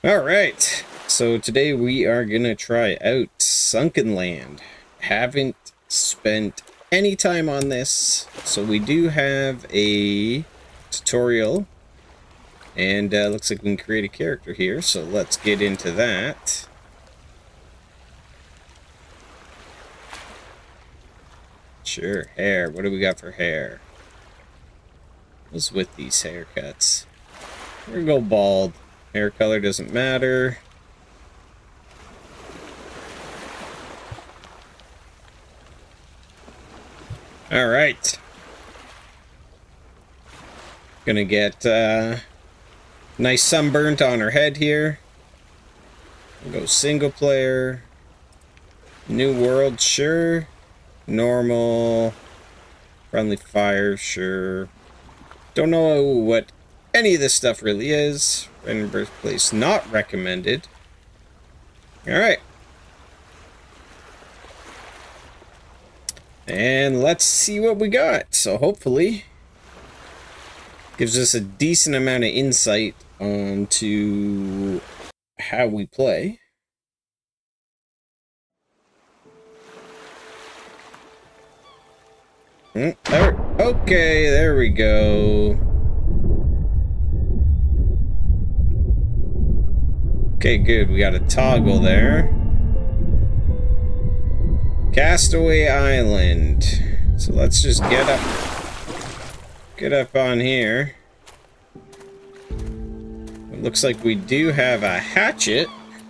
Alright, so today we are gonna try out Sunkenland. Haven't spent any time on this, so we do have a tutorial, and looks like we can create a character here, so let's get into that. Sure, hair. What do we got for hair? What's with these haircuts? We're gonna go bald. Hair color doesn't matter. Alright. Gonna get nice sunburnt on her head here. We'll go single player. New world, sure. Normal. Friendly fire, sure. Don't know what any of this stuff really is. Random birthplace, not recommended. Alright. And let's see what we got. So hopefully gives us a decent amount of insight onto how we play. Okay, there we go. Okay, good. We got a toggle there. Castaway Island. So let's just get up on here. It looks like we do have a hatchet.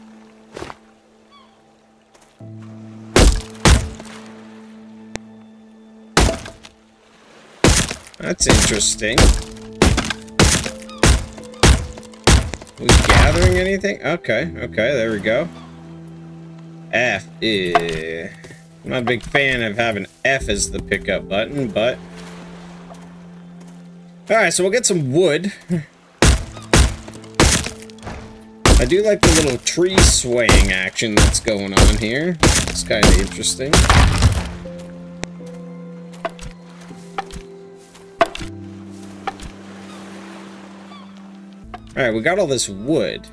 That's interesting. We gathering anything? Okay, there we go. F. I'm not a big fan of having F as the pickup button, but... Alright, so we'll get some wood. I do like the little tree swaying action that's going on here. It's kind of interesting. Alright, we got all this wood.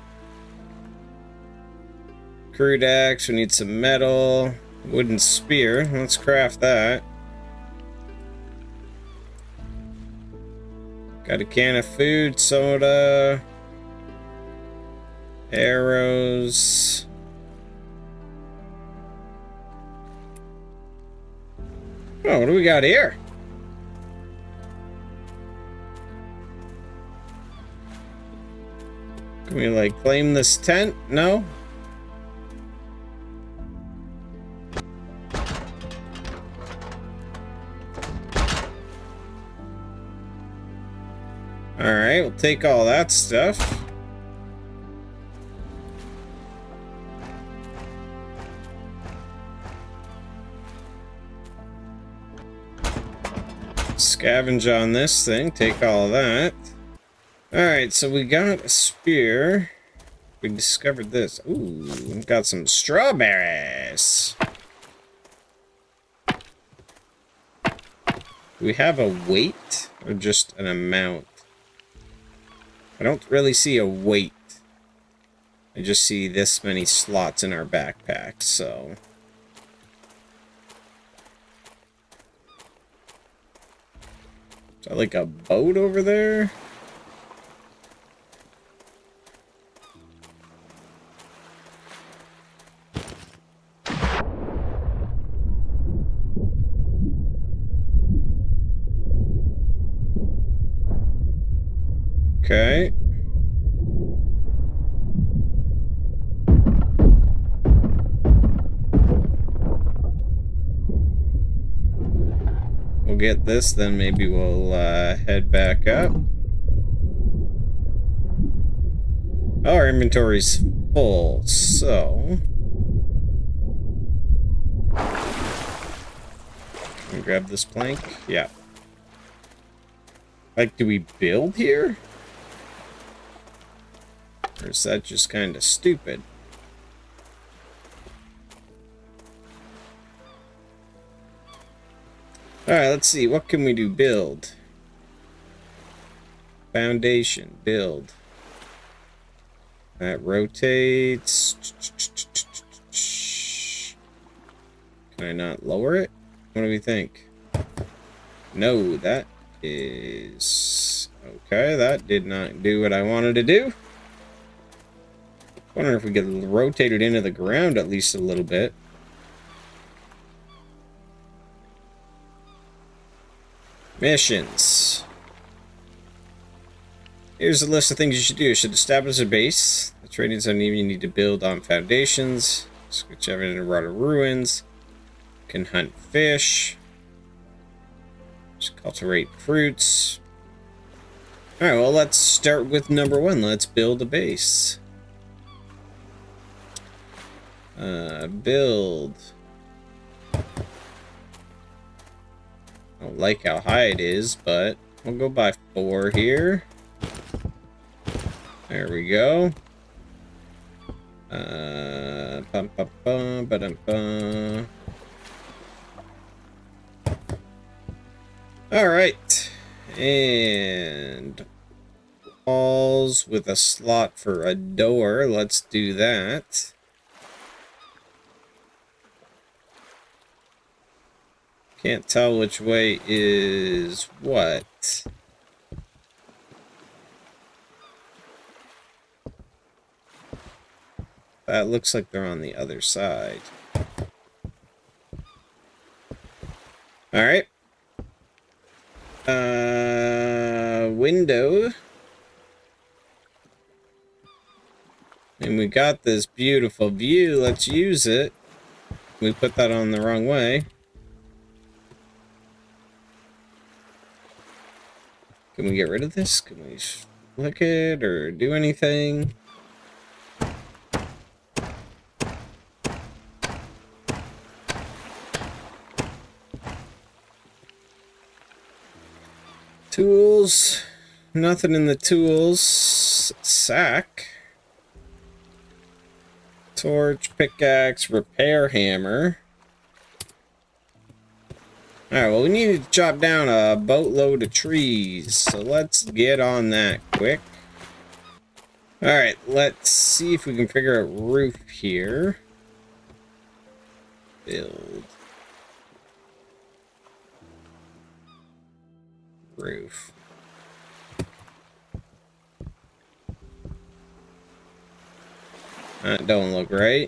Crude axe, we need some metal. Wooden spear, let's craft that. Got a can of food, soda. Arrows. Oh, what do we got here? Can we, like, claim this tent? No? Alright, we'll take all that stuff. Scavenge on this thing, take all of that. Alright, so we got a spear. We discovered this. Ooh, we've got some strawberries. Do we have a weight or just an amount? I don't really see a weight. I just see this many slots in our backpack, so... Is that like a boat over there? Okay. We'll get this, then maybe we'll head back up. Oh, our inventory's full, so... Can we grab this plank? Yeah. Like, do we build here? Or is that just kind of stupid? Alright, let's see. What can we do? Build. Foundation. Build. That rotates. Can I not lower it? What do we think? No, that is... Okay, that did not do what I wanted to do. Wondering if we could rotate it into the ground at least a little bit. Missions. Here's a list of things you should do. You should establish a base. The trading zone you need to build on foundations. Switch everything to rotted ruins. Can hunt fish. Just cultivate fruits. Alright, well, let's start with number 1. Let's build a base. Build. I don't like how high it is, but we'll go by 4 here. There we go. Bum, bum, bum, ba-dum, bum. All right, and walls with a slot for a door. Let's do that. Can't tell which way is what. That looks like they're on the other side. All right. Window. And we got this beautiful view. Let's use it. We put that on the wrong way. Can we get rid of this? Can we flick it or do anything? Tools. Nothing in the tools. Sack. Torch, pickaxe, repair hammer. Alright, well, we need to chop down a boatload of trees, so let's get on that quick. Alright, let's see if we can figure out roof here. Build. Roof. That don't look right.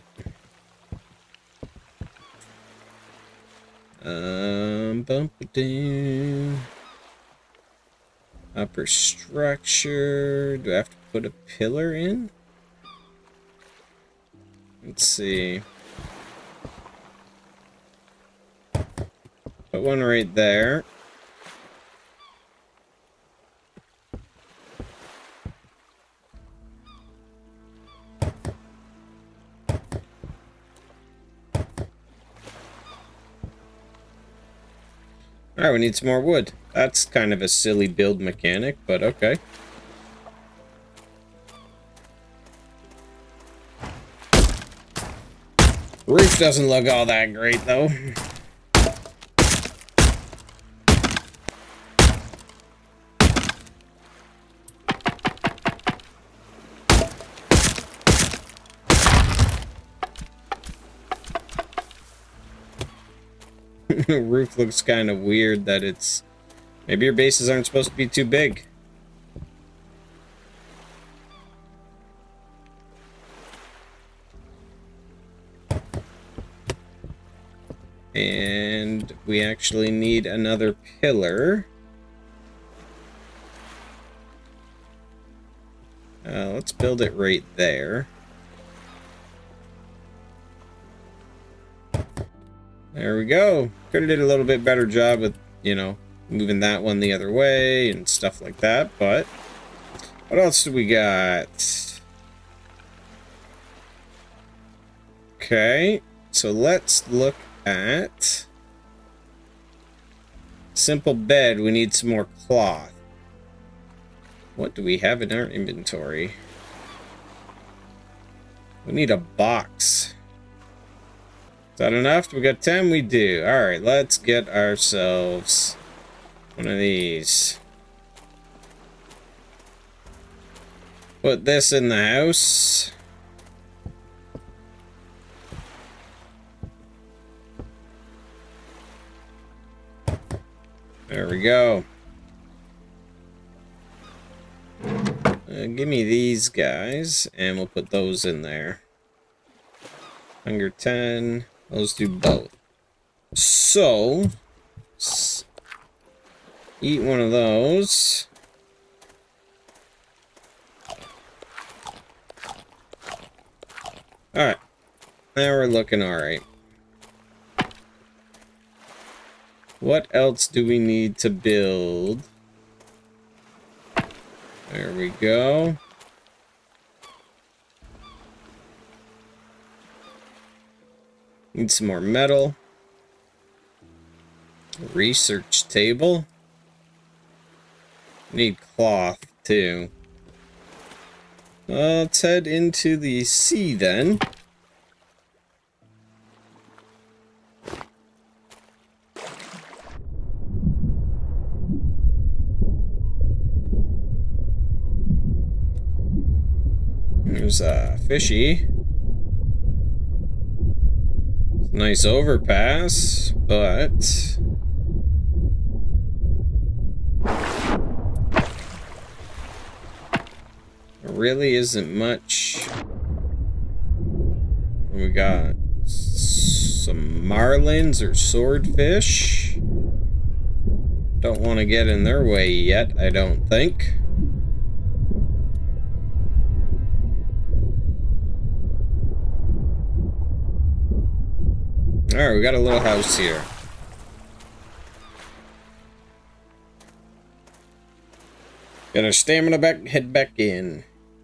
Bump it down. Upper structure. Do I have to put a pillar in? Let's see. Put one right there. Alright, we need some more wood. That's kind of a silly build mechanic, but okay. Roof doesn't look all that great, though. The roof looks kind of weird that it's... Maybe your bases aren't supposed to be too big. And we actually need another pillar. Let's build it right there. There we go. Could have did a little bit better job with, you know, moving that one the other way and stuff like that, but what else do we got? Okay, so let's look at simple bed. We need some more cloth. What do we have in our inventory? We need a box. Is that enough? We got 10? We do. Alright, let's get ourselves one of these. Put this in the house. There we go. Give me these guys, and we'll put those in there. Hunger 10. Let's do both. So, eat one of those. Alright. Now we're looking alright. What else do we need to build? There we go. Need some more metal. Research table. Need cloth too. Let's head into the sea then. There's a fishy. Nice overpass, but there really isn't much. We got some marlins or swordfish. Don't want to get in their way yet, I don't think. Alright, we got a little house here. Got our stamina back, head back in.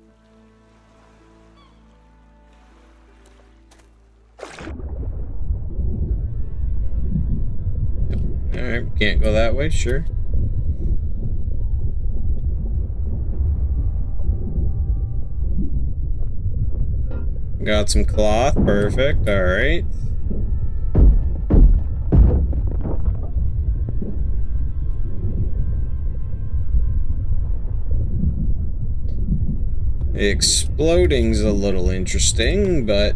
Alright, can't go that way, sure. Got some cloth, perfect, alright. Exploding's a little interesting, but...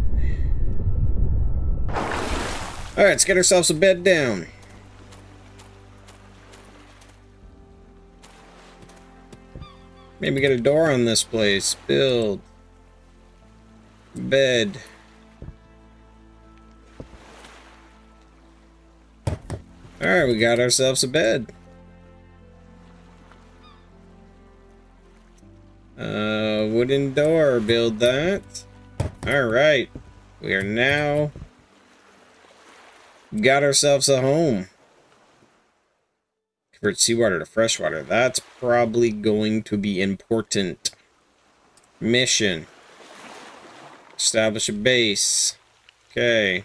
Alright, let's get ourselves a bed down. Maybe get a door on this place. Build. Bed. Alright, we got ourselves a bed. Wooden door, build that. Alright. We are now got ourselves a home. Convert seawater to freshwater. That's probably going to be important. Mission. Establish a base. Okay.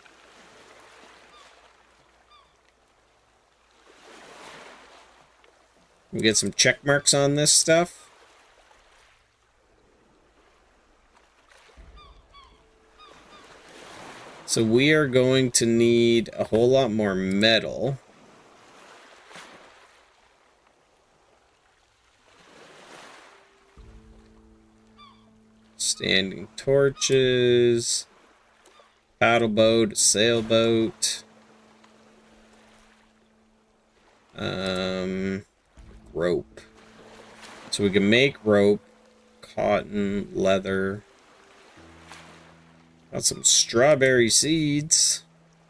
We get some check marks on this stuff. So we are going to need a whole lot more metal. Standing torches. Paddle boat, sailboat. Rope. So we can make rope, cotton, leather. Got some strawberry seeds.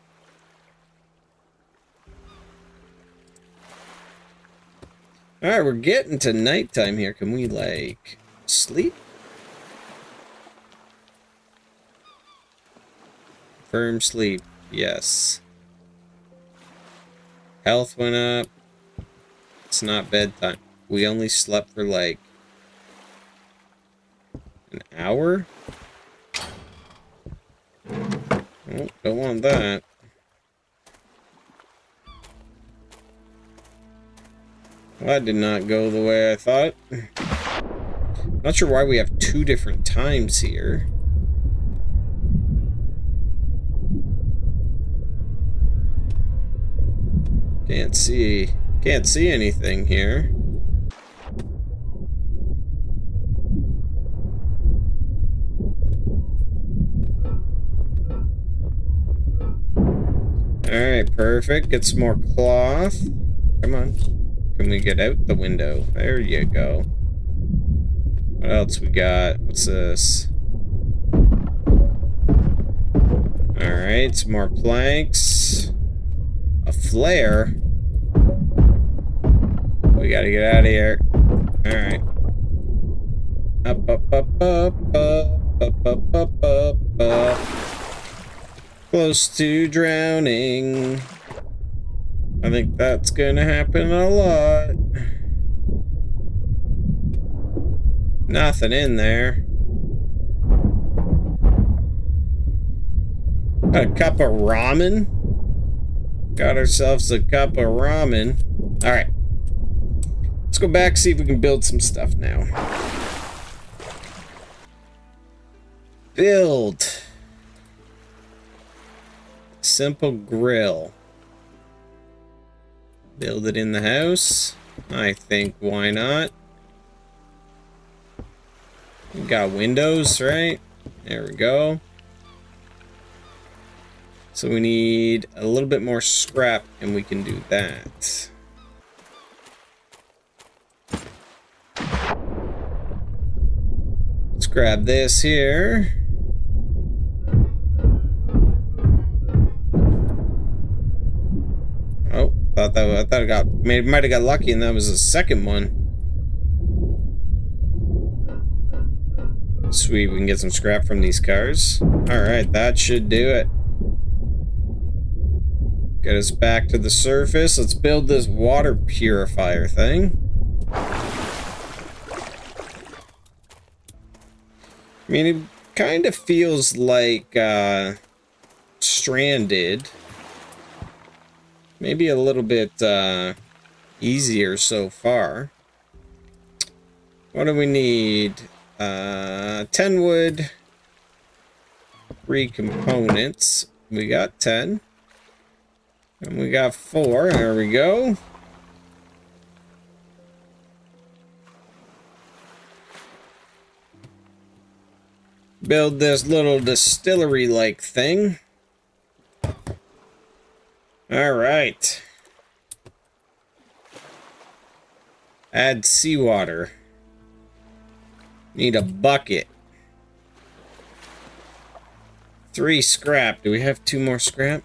Alright, we're getting to nighttime here. Can we, like, sleep? Firm sleep. Yes. Health went up. It's not bedtime. We only slept for, like, an hour? Oh, don't want that. Well, that did not go the way I thought. Not sure why we have two different times here. Can't see anything here. Alright, perfect. Get some more cloth. Come on. Can we get out the window? There you go. What else we got? What's this? Alright, some more planks. A flare. We gotta get out of here. Alright. Up, up, up, up, up, up, up, up, up, up. Close to drowning. I think that's gonna happen a lot. Nothing in there. A cup of ramen? Got ourselves a cup of ramen. Alright. Let's go back, see if we can build some stuff now. Build. Simple grill. Build it in the house. I think, why not? We got windows, right? There we go. So we need a little bit more scrap, and we can do that. Let's grab this here. Oh, I thought I might have got lucky, and that was the second one. Sweet, we can get some scrap from these cars. Alright, that should do it. Get us back to the surface. Let's build this water purifier thing. I mean, it kind of feels like Stranded. Maybe a little bit easier so far. What do we need? 10 wood, 3 components. We got 10. And we got 4. There we go. Build this little distillery-like thing. Alright. Add seawater. Need a bucket. 3 scrap. Do we have 2 more scrap?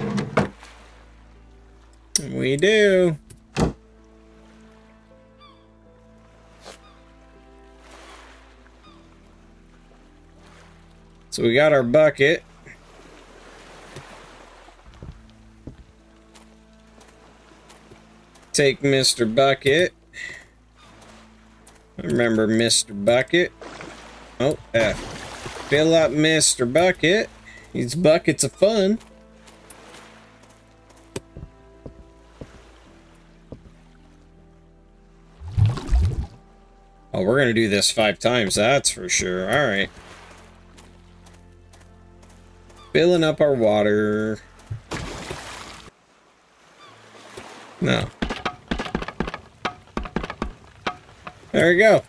We do. So we got our bucket. Take Mr. Bucket. Remember Mr. Bucket. Oh, fill up Mr. Bucket. These buckets of fun. Oh, we're gonna do this 5 times, that's for sure. Alright. Filling up our water. No. There we go.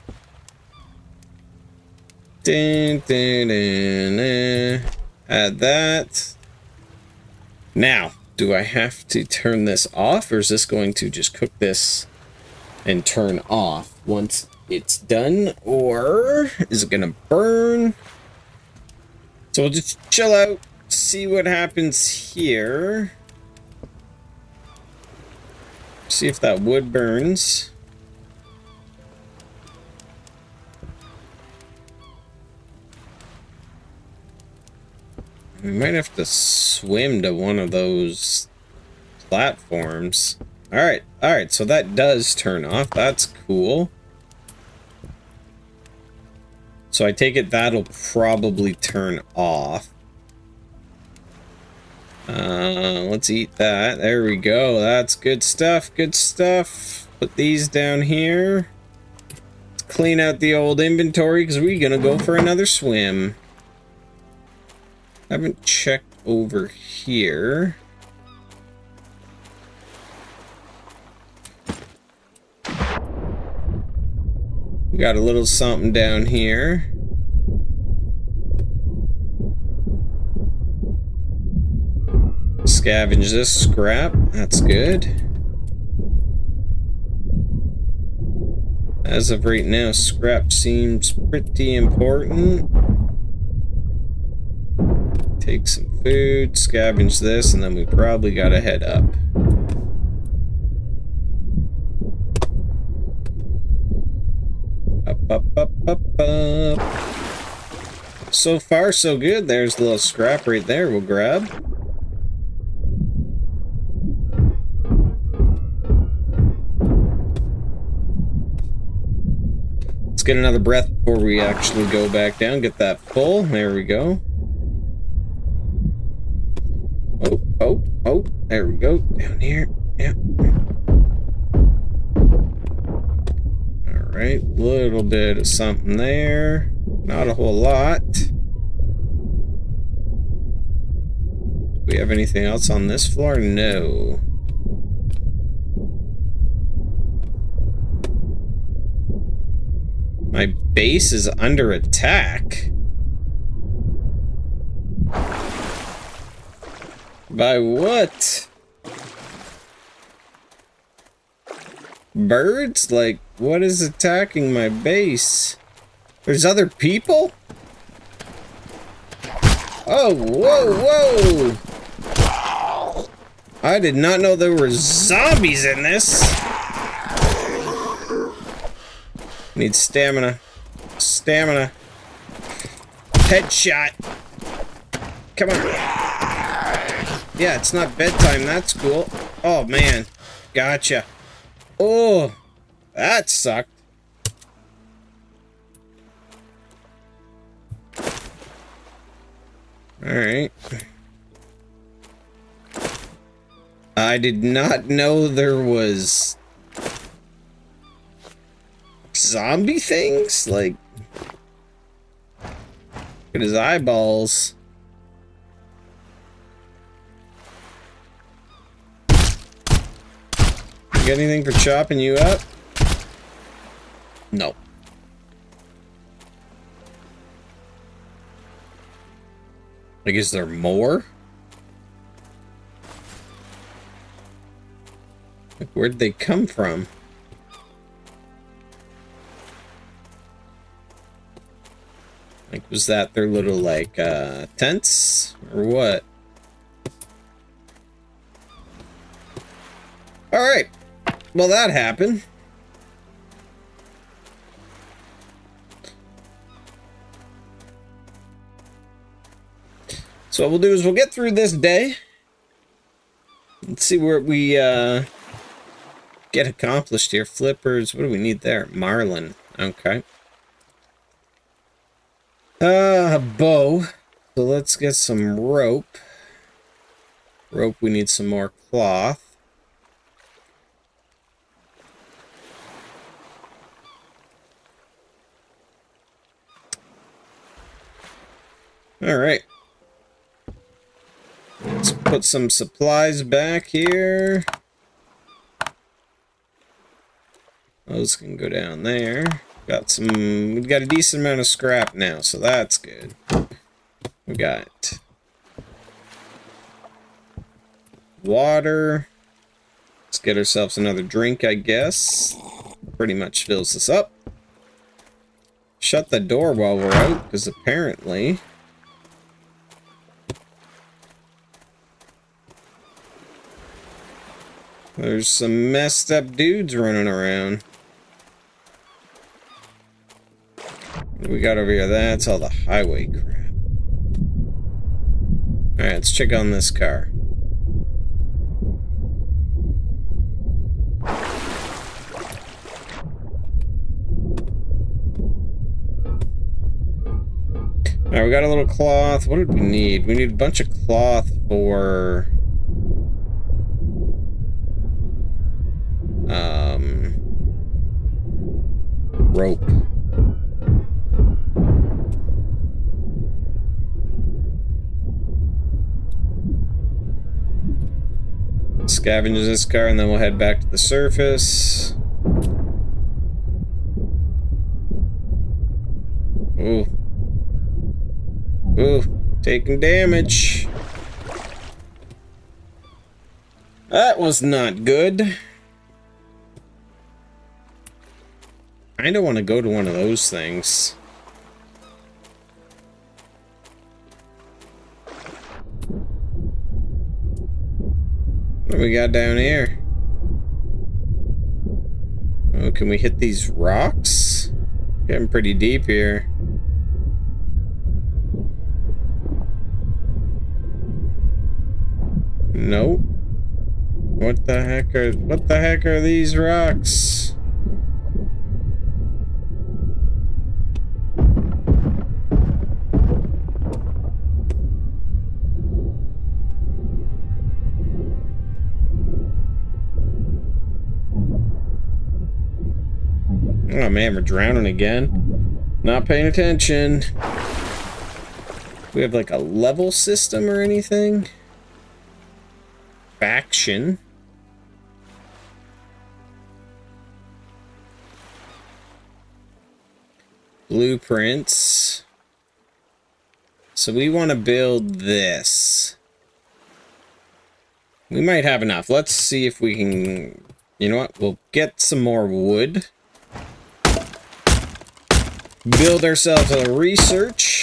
Dun, dun, dun, dun. Add that. Now, do I have to turn this off, or is this going to just cook this and turn off once it's done, or is it gonna burn? So we'll just chill out, see what happens here. See if that wood burns. We might have to swim to one of those platforms. Alright, so that does turn off. That's cool. So I take it that'll probably turn off. Let's eat that. There we go. That's good stuff. Good stuff. Put these down here. Let's clean out the old inventory because we're gonna go for another swim. I haven't checked over here. We got a little something down here. Scavenge this scrap. That's good. As of right now, scrap seems pretty important. Take some food, scavenge this, and then we probably gotta head up. Up. So far, so good. There's a little scrap right there we'll grab. Let's get another breath before we actually go back down. Get that full. There we go. Oh. There we go. Down here. Yep. Alright. Little bit of something there. Not a whole lot. Do we have anything else on this floor? No. My base is under attack. By what? Birds? Like, what is attacking my base? There's other people? Oh, whoa! I did not know there were zombies in this. Need stamina. Stamina. Headshot. Come on. Yeah, it's not bedtime. That's cool. Oh, man. Gotcha. Oh, that sucked. Alright. I did not know there was zombie things? Like, look at his eyeballs. You got anything for chopping you up? No. Like, is there more? Like, where'd they come from? Like, was that their little, like, tents? Or what? Alright. Well, that happened. So what we'll do is we'll get through this day. Let's see where we get accomplished here. Flippers. What do we need there? Marlin. Okay. Bow. So let's get some rope. Rope, we need some more cloth. Alright. Let's put some supplies back here. Those can go down there. We've got a decent amount of scrap now, so that's good. We got water. Let's get ourselves another drink, I guess. Pretty much fills us up. Shut the door while we're out, because apparently there's some messed up dudes running around. What do we got over here? That's all the highway crap. Alright, let's check on this car. Alright, we got a little cloth. What did we need? We need a bunch of cloth for rope. Scavenge this car and then we'll head back to the surface. Ooh. Ooh, taking damage. That was not good. I don't want to go to one of those things. What do we got down here? Oh, can we hit these rocks? Getting pretty deep here. Nope. What the heck are these rocks? Oh man, we're drowning again. Not paying attention. We have like a level system or anything? Faction. Blueprints. So we want to build this. We might have enough. Let's see if we can... You know what? We'll get some more wood. Build ourselves a research.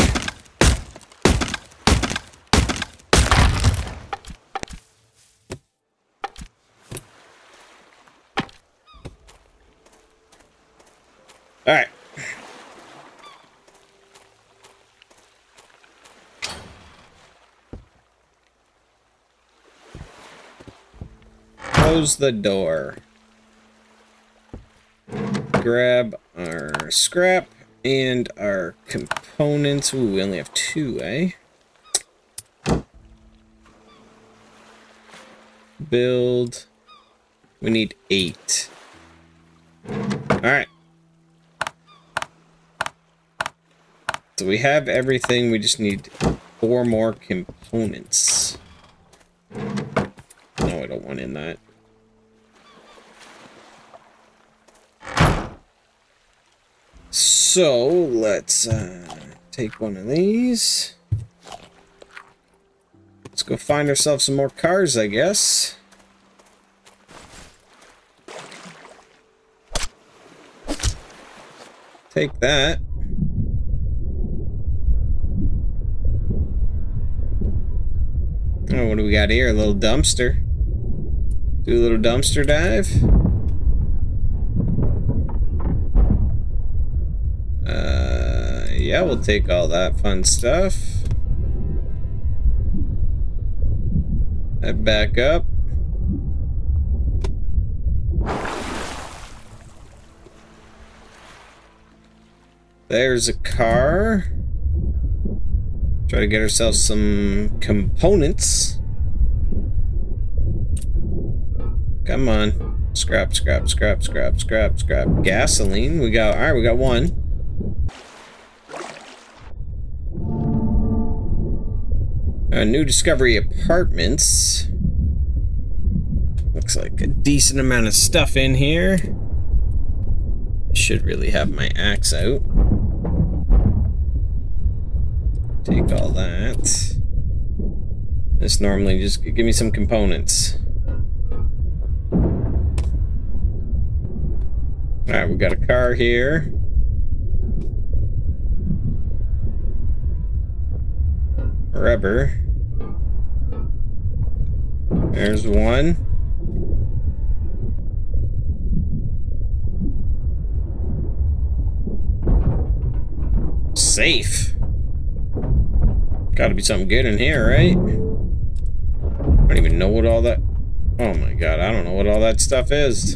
All right. Close the door. Grab our scrap and our components. Ooh, we only have 2, eh? Build. We need 8. Alright. So we have everything, we just need 4 more components. No, I don't want in that. So, let's take one of these. Let's go find ourselves some more cars, I guess. Take that. Oh, what do we got here? A little dumpster. Do a little dumpster dive. Yeah, we'll take all that fun stuff. Head back up. There's a car. Try to get ourselves some components. Come on. Scrap, scrap, scrap, scrap, scrap, scrap. Gasoline. We got, alright, we got 1. New Discovery Apartments. Looks like a decent amount of stuff in here. I should really have my axe out. Take all that. This normally just give me some components. Alright, we got a car here. Rubber. There's 1. Safe. Gotta be something good in here, right? I don't even know what all that... Oh my god, I don't know what all that stuff is.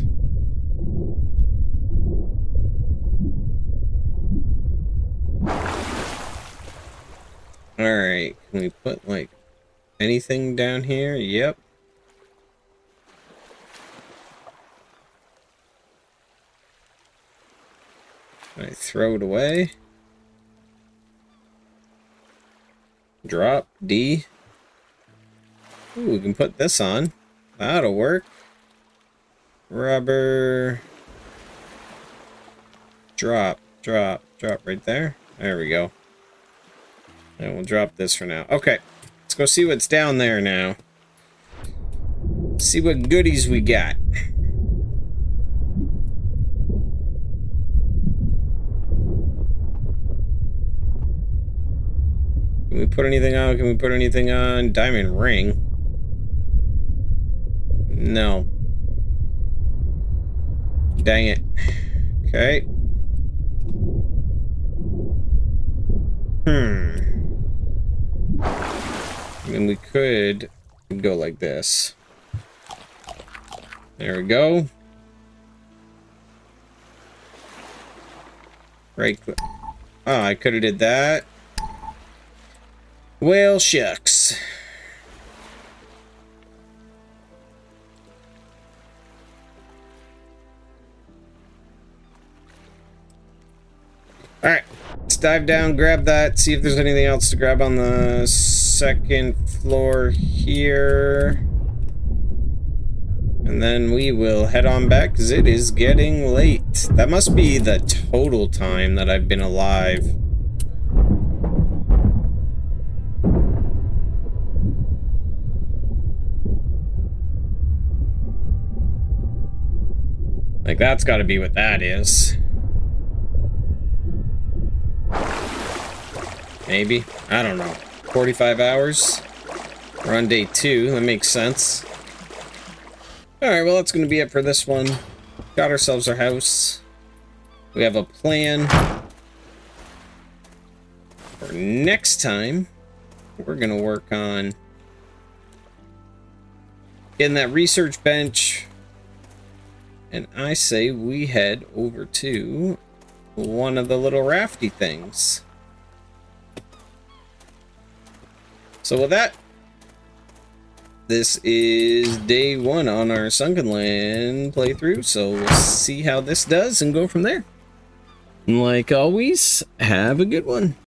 Alright, can we put, like, anything down here? Yep. I throw it away. Drop D. Ooh, we can put this on. That'll work. Rubber. Drop, drop, drop right there. There we go. And we'll drop this for now. Okay, let's go see what's down there now. See what goodies we got. Can we put anything on? Can we put anything on? Diamond ring. No. Dang it. Okay. I mean, we could go like this. There we go. Right click. Oh, I could have did that. Well, shucks. Alright, let's dive down, grab that, see if there's anything else to grab on the second floor here. And then we will head on back, because it is getting late. That must be the total time that I've been alive. Like, that's got to be what that is. Maybe. I don't know. 45 hours? We're on day 2. That makes sense. Alright, well, that's going to be it for this one. Got ourselves our house. We have a plan. For next time, we're going to work on getting that research bench. And I say we head over to one of the little rafty things. So with that, this is day 1 on our Sunken Land playthrough. So we'll see how this does and go from there. And like always, have a good one.